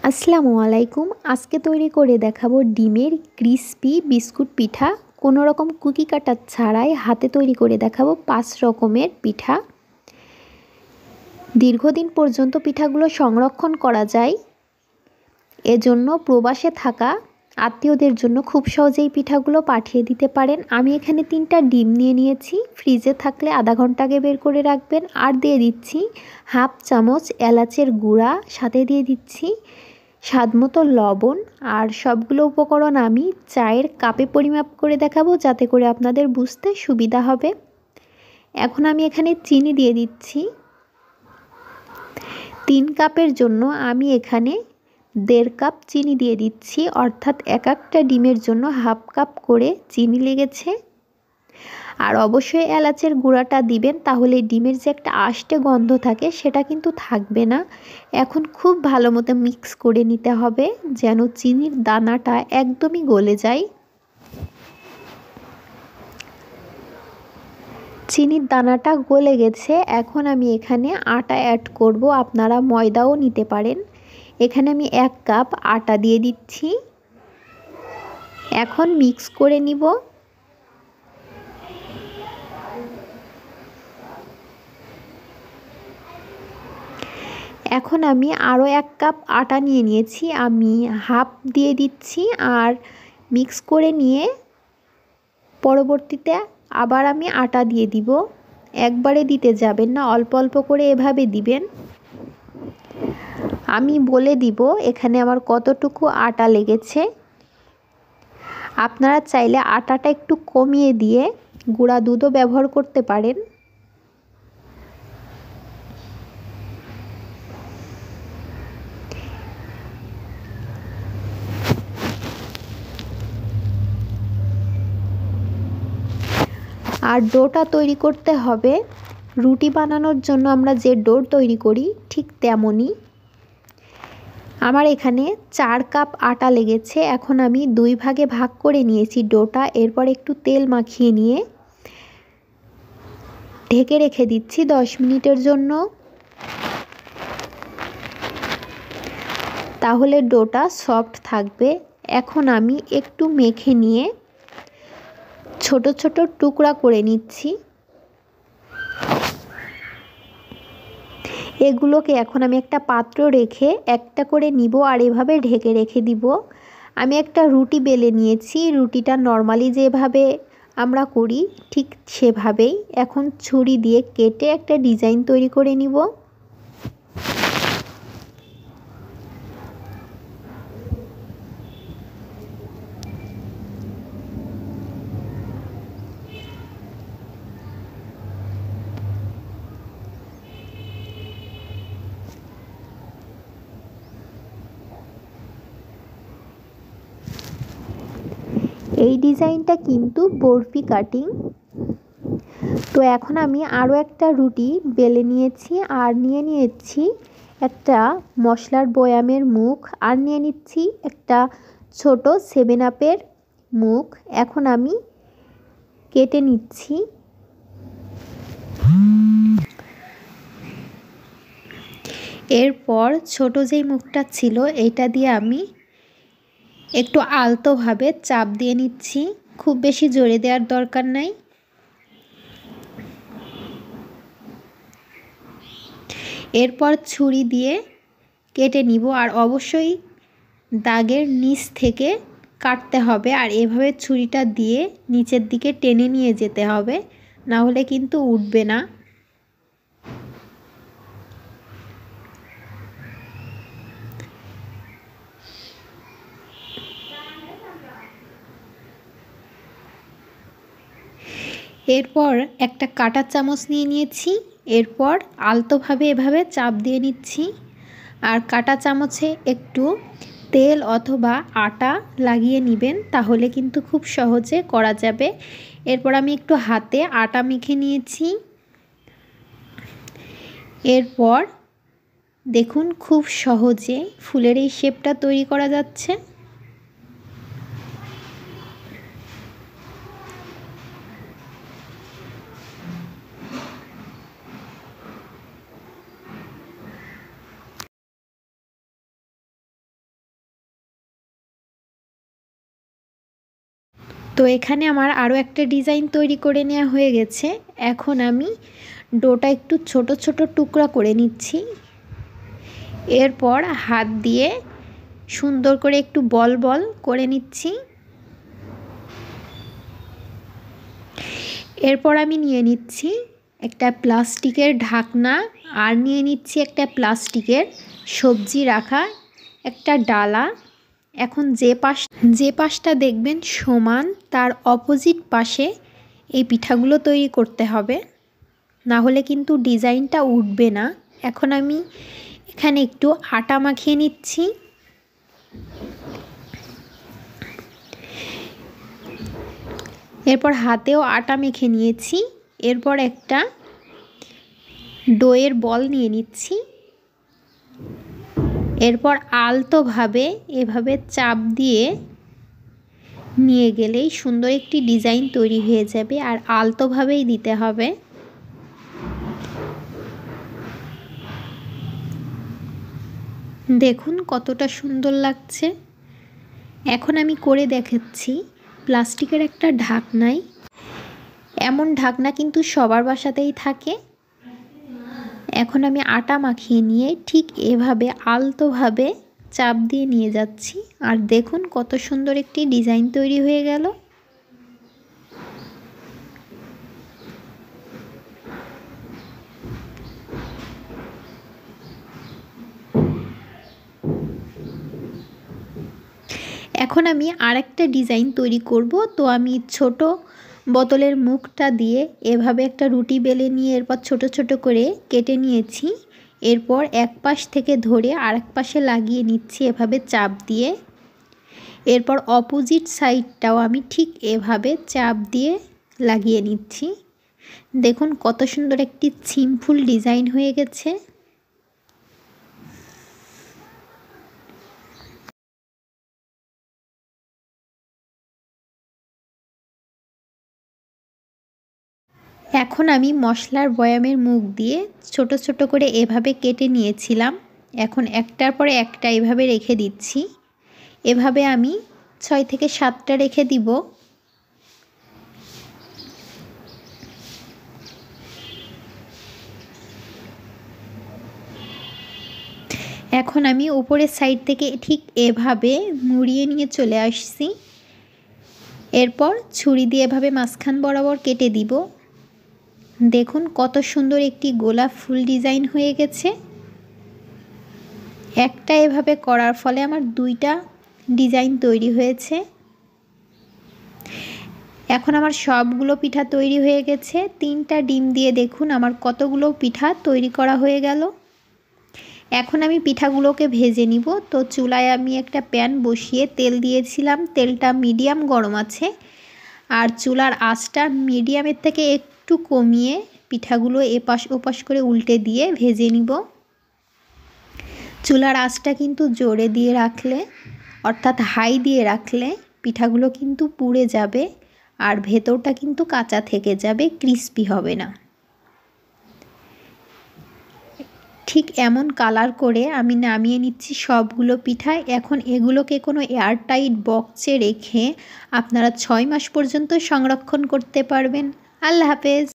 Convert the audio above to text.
আসসালামু আলাইকুম। আজকে তৈরি করে দেখাবো ডিমের ক্রিস্পি বিস্কুট পিঠা। কোনো রকম কুকি কাটার ছাড়াই হাতে তৈরি করে দেখাবো 5 রকমের পিঠা। দীর্ঘদিন পর্যন্ত পিঠাগুলো সংরক্ষণ করা যায়, এজন্য প্রবাসে থাকা আত্মীয়দের জন্য খুব সহজেই পিঠাগুলো পাঠিয়ে দিতে পারেন। আমি এখানে 3টা ডিম নিয়ে নিয়েছি, ফ্রিজে থাকলে আধা ঘন্টা আগে বের করে রাখবেন। আর দিয়ে দিচ্ছি হাফ চামচ এলাচের গুঁড়া, সাথে দিয়ে দিচ্ছি স্বাদমতো লবণ। আর সবগুলো উপকরণ আমি চায়ের কাপে পরিমাপ করে দেখাবো, যাতে করে আপনাদের বুঝতে সুবিধা হবে। এখন আমি এখানে চিনি দিয়ে দিচ্ছি। 3 কাপের জন্য আমি এখানে 1.5 কাপ চিনি দিয়ে দিচ্ছি, অর্থাৎ একটা ডিমের জন্য হাফ কাপ করে চিনি লেগেছে। আর অবশ্যই এলাচের গুঁড়াটা দিবেন, তাহলে ডিমের যে একটা আষ্টে গন্ধ থাকে সেটা কিন্তু থাকবে না। এখন খুব ভালো মতো মিক্স করে নিতে হবে, যেন চিনির দানাটা একদমই গলে যায়। চিনির দানাটা গলে গেছে। এখন আমি এখানে আটা অ্যাড করব, আপনারা ময়দাও নিতে পারেন। এখানে আমি 1 কাপ আটা দিয়ে দিচ্ছি। এখন মিক্স করে নিব। এখন আমি আরও 1 কাপ আটা নিয়ে নিয়েছি, আমি হাফ দিয়ে দিচ্ছি আর মিক্স করে নিয়ে পরবর্তীতে আবার আমি আটা দিয়ে দিব। একবারে দিতে যাবেন না, অল্প অল্প করে এভাবে দিবেন। আমি বলে দিব এখানে আমার কতটুকু আটা লেগেছে। আপনারা চাইলে আটাটা একটু কমিয়ে দিয়ে গুঁড়া দুধও ব্যবহার করতে পারেন। আর ডোটা তৈরি করতে হবে রুটি বানানোর জন্য আমরা যে ডো তৈরি করি ঠিক তেমনই। আমার এখানে 4 কাপ আটা লেগেছে। এখন আমি 2 ভাগে ভাগ করে নিয়েছি ডোটা। এরপর একটু তেল মাখিয়ে নিয়ে ঢেকে রেখে দিচ্ছি 10 মিনিটের জন্য। তাহলে ডোটা সফট থাকবে। এখন আমি একটু মেখে নিয়ে ছোট ছোট টুকরা করে নিচ্ছি। এগুলোকে এখন আমি একটা পাত্র রেখে একটা করে নিব আর এভাবে ঢেকে রেখে দিব। আমি একটা রুটি বেলে নিয়েছি। রুটিটা নর্মালি যেভাবে আমরা করি ঠিক সেভাবেই এখন ছুরি দিয়ে কেটে একটা ডিজাইন তৈরি করে নিব। এই ডিজাইনটা কিন্তু বরফি কাটিং। তো এখন আমি আরও একটা রুটি বেলে নিয়েছি আর নিয়ে নিয়েছি একটা মশলার বয়ামের মুখ, আর নিয়ে নিচ্ছি একটা ছোট 7 আপের মুখ। এখন আমি কেটে নিচ্ছি। এরপর ছোট যেই মুখটা ছিল এইটা দিয়ে আমি একটু আলতোভাবে চাপ দিয়ে নিচ্ছি, খুব বেশি জোরে দেওয়ার দরকার নাই। এরপর ছুরি দিয়ে কেটে নিব, আর অবশ্যই দাগের নিচ থেকে কাটতে হবে। আর এভাবে ছুরিটা দিয়ে নিচের দিকে টেনে নিয়ে যেতে হবে, না হলে কিন্তু উঠবে না। এরপর একটা কাঁটা চামচ নিয়ে নিয়েছি। এরপর আলতোভাবে এভাবে চাপ দিয়ে নিচ্ছি, আর কাঁটা চামচে একটু তেল অথবা আটা লাগিয়ে নেবেন, তাহলে কিন্তু খুব সহজে করা যাবে। এরপর আমি একটু হাতে আটা মেখে নিয়েছি। এরপর দেখুন খুব সহজে ফুলের এই শেপটা তৈরি করা যাচ্ছে। তো এখানে আমার আরও একটা ডিজাইন তৈরি করে নেওয়া হয়ে গেছে। এখন আমি ডোটা একটু ছোট ছোট টুকরা করে নিচ্ছি। এরপর হাত দিয়ে সুন্দর করে একটু বল বল করে নিচ্ছি। এরপর আমি নিয়ে নিচ্ছি একটা প্লাস্টিকের ঢাকনা, আর নিয়ে নিচ্ছি একটা প্লাস্টিকের সবজি রাখা একটা ডালা। এখন যে পাশটা দেখবেন সমান, তার অপোজিট পাশে এই পিঠাগুলো তৈরি করতে হবে, না হলে কিন্তু ডিজাইনটা উঠবে না। এখন আমি এখানে একটু আটা মাখিয়ে নিচ্ছি। এরপর হাতেও আটা মেখে নিয়েছি। এরপর একটা ডোয়ের বল নিয়ে নিচ্ছি। এরপর আলতোভাবে এভাবে চাপ দিয়ে নিয়ে গেলেই সুন্দর একটি ডিজাইন তৈরি হয়ে যাবে, আর আলতোভাবেই দিতে হবে। দেখুন কতটা সুন্দর লাগছে। এখন আমি করে দেখাচ্ছি প্লাস্টিকের একটা ঢাকনায়। এমন ঢাকনা কিন্তু সবার বাসাতেই থাকে। এখন আমি আটা মাখিয়ে নিয়ে ঠিক এভাবে আলতোভাবে চাপ দিয়ে নিয়ে যাচ্ছি, আর দেখুন কত সুন্দর একটি ডিজাইন তৈরি হয়ে গেল। এখন আমি আরেকটা ডিজাইন তৈরি করব। তো আমি ছোট বোতলের মুখটা দিয়ে এভাবে একটা রুটি বেলে নিয়ে এরপর ছোট ছোট করে কেটে নিয়েছি। এরপর এক পাশ থেকে ধরে আরেক পাশে লাগিয়ে নিচ্ছি এভাবে চাপ দিয়ে। এরপর অপোজিট সাইডটাও আমি ঠিক এভাবে চাপ দিয়ে লাগিয়ে নিচ্ছি। দেখুন কত সুন্দর একটি সিম্পল ডিজাইন হয়ে গেছে। এখন আমি মশলার বয়ামের মুখ দিয়ে ছোট ছোট করে এভাবে কেটে নিয়েছিলাম। এখন একটার পরে একটা এভাবে রেখে দিচ্ছি। এভাবে আমি 6 থেকে 7টা রেখে দিব। এখন আমি উপরের সাইড থেকে ঠিক এভাবে মুড়িয়ে নিয়ে চলে আসছি। এরপর ছুরি দিয়ে এভাবে মাঝখান বরাবর কেটে দিব। দেখুন কত সুন্দর একটি গোলাপ ফুল ডিজাইন হয়ে গেছে। একটা এভাবে করার ফলে আমার 2টা ডিজাইন তৈরি হয়েছে। এখন আমার সবগুলো পিঠা তৈরি হয়ে গেছে। 3টা ডিম দিয়ে দেখুন আমার কতগুলো পিঠা তৈরি করা হয়ে গেল। এখন আমি পিঠাগুলোকে ভেজে নিব। তো চুলায় আমি একটা প্যান বসিয়ে তেল দিয়েছিলাম। তেলটা মিডিয়াম গরম আছে, আর চুলার আঁচটা মিডিয়ামের থেকে একটু কমিয়ে পিঠাগুলো এপাশ ওপাশ করে উল্টে দিয়ে ভেজে নিব। চুলার আঁচটা কিন্তু জোরে দিয়ে রাখলে, অর্থাৎ হাই দিয়ে রাখলে পিঠাগুলো কিন্তু পুড়ে যাবে, আর ভেতরটা কিন্তু কাঁচা থেকে যাবে, ক্রিস্পি হবে না। ঠিক এমন কালার করে আমি নামিয়ে নিচ্ছি সবগুলো পিঠা। এখন এগুলোকে কোনো এয়ারটাইট বক্সে রেখে আপনারা 6 মাস পর্যন্ত সংরক্ষণ করতে পারবেন। আল্লাহ হাফেজ।